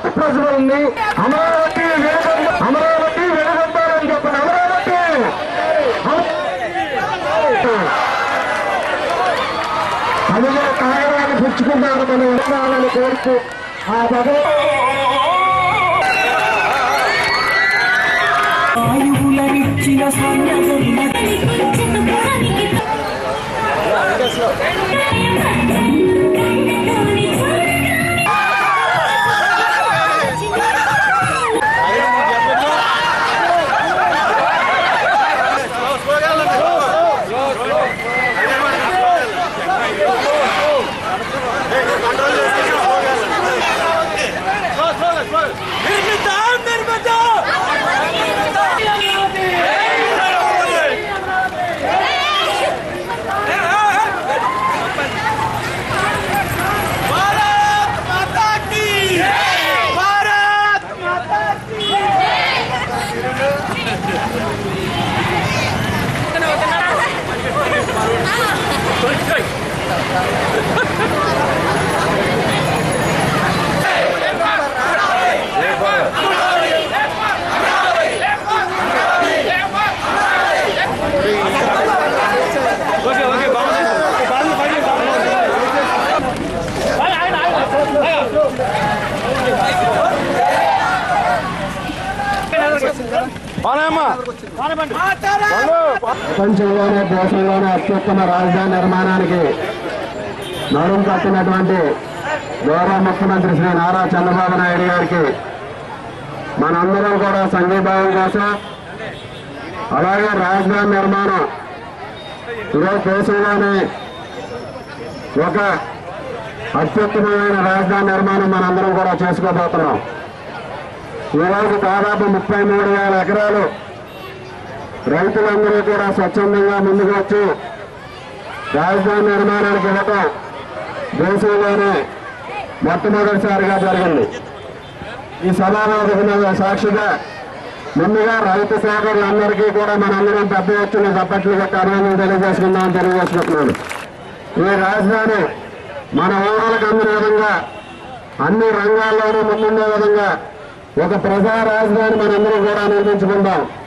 ప్రజలుంది అమరావతి అమరావతి వెలుగొందాలని చెప్పండి. అమరావతి అందులో కారణాన్ని పుచ్చుకుంటారు మనం ఉండాలని కోరుతూ ఆ ఆయువులనిచ్చిన ప్రపంచంలోనే దేశంలోనే అత్యుత్తమ రాజధాని నిర్మాణానికి నడుం కట్టినటువంటి గౌరవ ముఖ్యమంత్రి శ్రీ నారా చంద్రబాబు నాయుడు గారికి మనందరం కూడా సంఘీభావం కోసం అలాగే రాజధాని నిర్మాణం ఈరోజు దేశంలోనే ఒక అత్యుత్తమమైన రాజధాని నిర్మాణం మనందరం కూడా చేసుకోబోతున్నాం. ఈరోజు దాదాపు 33,000 ఎకరాలు రైతులందరూ కూడా స్వచ్ఛందంగా ముందుకు వచ్చి రాజధాని నిర్మాణానికి ఇవ్వటం దేశంలోనే మొట్టమొదటిసారిగా జరిగింది. ఈ సమావేశం సాక్షిగా ముందుగా రైతు సోదరులందరికీ కూడా మనందరం పెద్ద ఎత్తున చప్పట్లు కొట్టి అభినందనలు తెలియజేసుకుందామని తెలియజేసుకుంటున్నాను. ఈ రాజధాని మన ఊళ్ళకి అందిన విధంగా అన్ని రంగాల్లోనూ ముందుండే విధంగా ఒక ప్రజా రాజధాని మనందరం కూడా నిర్మించుకుందాం.